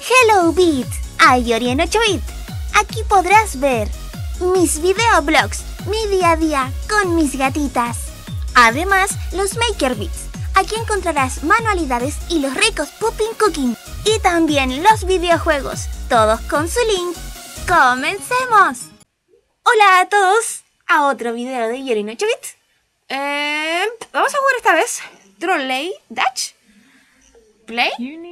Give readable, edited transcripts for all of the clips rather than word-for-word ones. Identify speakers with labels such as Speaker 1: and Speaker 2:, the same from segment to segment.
Speaker 1: Hello Beat, Ayori en 8-bit. Aquí podrás ver mis videoblogs, mi día a día con mis gatitas. Además, los Maker Beats. Aquí encontrarás manualidades y los ricos Popping Cooking. Y también los videojuegos, todos con su link. ¡Comencemos! Hola a todos, a otro video de Ayori en 8-bit. Vamos a jugar esta vez Trolley Dash Play.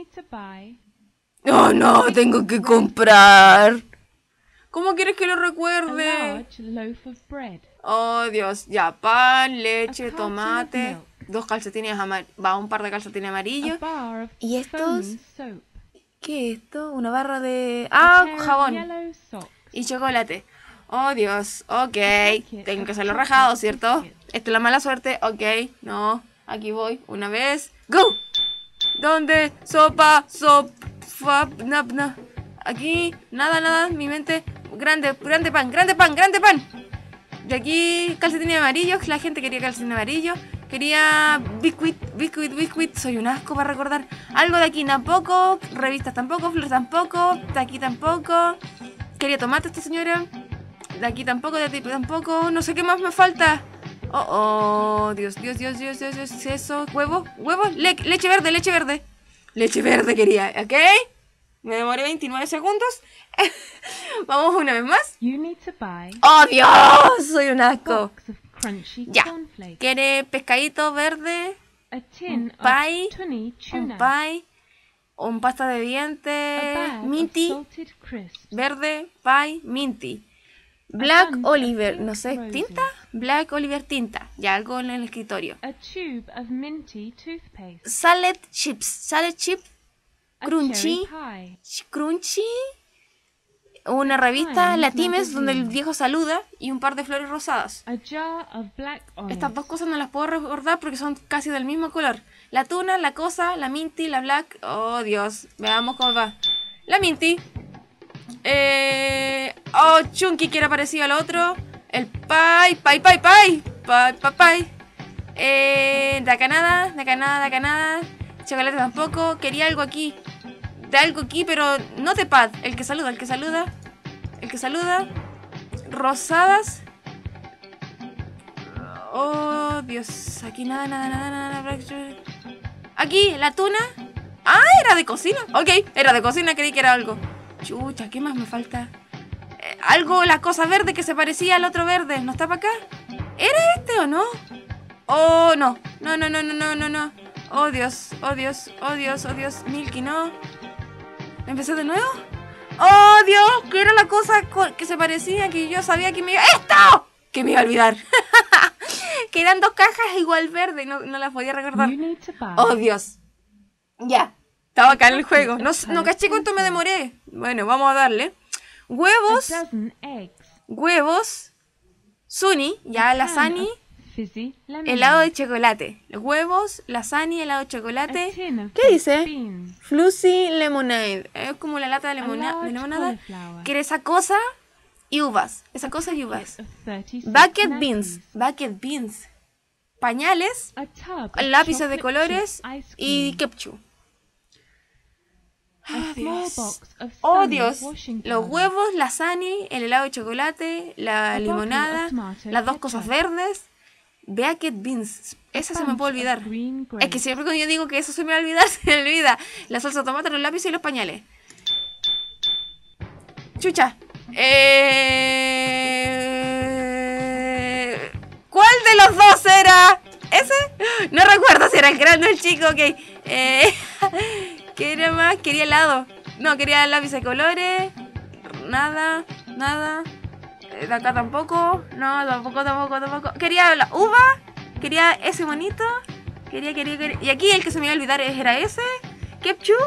Speaker 1: Oh no, tengo que comprar. ¿Cómo quieres que lo recuerde? Oh Dios, ya, pan, leche, tomate, 2 calcetines amarillos, un par de calcetines amarillos. ¿Y estos? ¿Qué es esto? Una barra de... jabón y chocolate. Oh Dios, ok, tengo que hacerlo rajado, ¿cierto? Esto es la mala suerte, ok, no, aquí voy, una vez, ¡go! ¿Dónde? Sopa, aquí, nada, mi mente, grande pan. De aquí, calcetines amarillos, la gente quería calcetines amarillos, quería biscuit, soy un asco para recordar. Algo de aquí tampoco, revistas tampoco, flores tampoco, de aquí tampoco, quería tomate esta señora, de aquí tampoco, de aquí tampoco, no sé qué más me falta. Oh, Dios, eso, huevos, leche verde quería, ¿ok? Me demoré 29 segundos. Vamos una vez más. ¡Oh, Dios! Soy un asco. Ya. ¿Quiere pescadito verde? Un pie. Un pasta de dientes. Minty. Verde. Pie. Minty. Black Oliver. No sé. ¿Tinta? Black Oliver tinta. Ya, algo en el escritorio. Salad chips. Crunchy, una revista, la Times, donde el viejo saluda, y un par de flores rosadas. Estas dos cosas no las puedo recordar porque son casi del mismo color. La tuna, la cosa, la minty, la black. Oh Dios, veamos cómo va. La minty. Chunky, que era parecido al otro. El pie. De acá nada. Chocolate tampoco. Quería algo aquí. De algo aquí, pero no de pad. El que saluda. Rosadas. Oh, Dios. Aquí nada. Aquí, la tuna. Era de cocina. Ok, era de cocina, creí que era algo. Chucha, ¿qué más me falta? Algo, la cosa verde que se parecía al otro verde. ¿No está para acá? ¿Era este o no? Oh, no. No. Oh Dios, Milky, no. ¿Empecé de nuevo? Oh Dios, que era la cosa que se parecía, que yo sabía que me iba... ¡Esto! Que me iba a olvidar. Que eran 2 cajas igual verde, no las podía recordar. Oh Dios. Ya, estaba acá en el juego. No caché cuánto me demoré. Bueno, vamos a darle. Huevos. Sunny, ya la Sunny. Helado de chocolate. Los huevos, la Sunny, helado de chocolate. ¿Qué dice? Fluffy Lemonade. Es como la lata de limonada. Quiere esa cosa y uvas. Bucket beans. Pañales. Lápices de colores. Y ketchup. Oh Dios. Los huevos, la Sunny, el helado de chocolate, la limonada, las 2 cosas verdes. Bucket beans, esa se me puede olvidar. Es que siempre cuando yo digo que eso se me va a olvidar, se me olvida. La salsa de tomate, los lápices y los pañales. Chucha. ¿Cuál de los dos era? ¿Ese? No recuerdo si era el grande o el chico, ok. ¿Qué era más? Quería helado. No, quería lápiz de colores. Nada. De acá tampoco. No, tampoco. Quería la uva. Quería ese monito. Quería. Y aquí el que se me iba a olvidar era ese. Ketchup.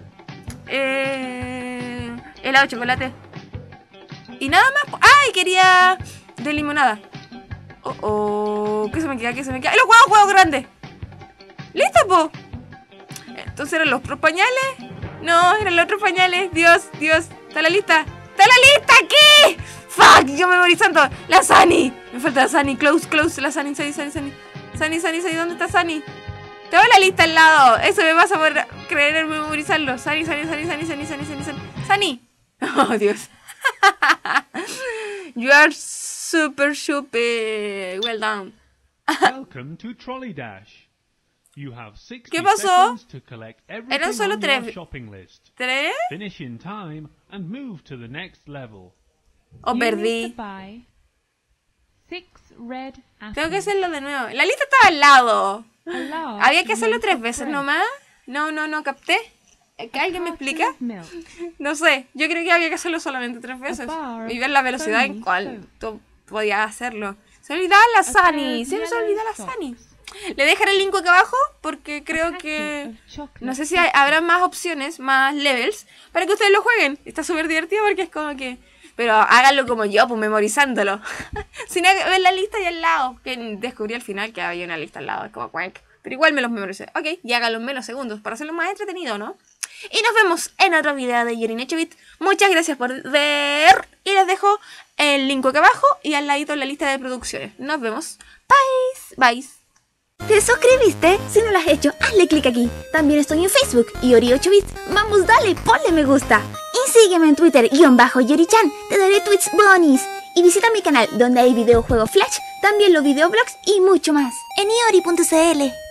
Speaker 1: Helado de chocolate. Y nada más. ¡Ay! Quería de limonada. ¿Qué se me queda? ¡Y los huevos grandes! ¡Listo, po! Entonces eran los otros pañales. No, eran los otros pañales. Dios. ¿Está la lista? ¿Qué? ¡Fuck! Yo me morí santo. La Sunny. Me falta la Sunny. Close. La Sunny. Sunny. ¿Dónde está Sunny? Tengo la lista al lado. Eso me pasa por creer en memorizarlo. Sunny. Oh, Dios. You are super well done.
Speaker 2: Welcome to Trolley Dash. You have 60
Speaker 1: ¿Qué pasó?
Speaker 2: seconds to collect everything
Speaker 1: Eran solo
Speaker 2: on your
Speaker 1: 3.
Speaker 2: shopping list.
Speaker 1: ¿3?
Speaker 2: Finish in time and move to the next level.
Speaker 1: O perdí. Tengo que hacerlo de nuevo. La lista estaba al lado. Había que hacerlo 3 veces nomás. No capté. ¿Alguien me explica? No sé. Yo creo que había que hacerlo solamente 3 veces. Y ver la velocidad en cual tú podías hacerlo. Se me olvidaba la Sunny. Se me olvidó la Sunny. Le dejaré el link acá abajo porque creo que... No sé si habrá más opciones, más levels, para que ustedes lo jueguen. Está súper divertido porque es como que... Pero háganlo como yo, pues memorizándolo. Sin ver la lista ahí al lado. Que descubrí al final que había una lista al lado. Es como cuac. Pero igual me los memoricé. Ok, y háganlo en menos segundos para hacerlo más entretenido, ¿no? Y nos vemos en otro video de Yerin 8-bit. Muchas gracias por ver. Y les dejo el link acá abajo y al ladito la lista de producciones. Nos vemos. Bye.
Speaker 3: ¿Te suscribiste? Si no lo has hecho, hazle clic aquí. También estoy en Facebook, Yori8bit. Vamos, dale, ponle me gusta. Y sígueme en Twitter, _Yori-chan. Te daré tweets bonus. Y visita mi canal, donde hay videojuegos Flash, también los videoblogs y mucho más. En iori.cl.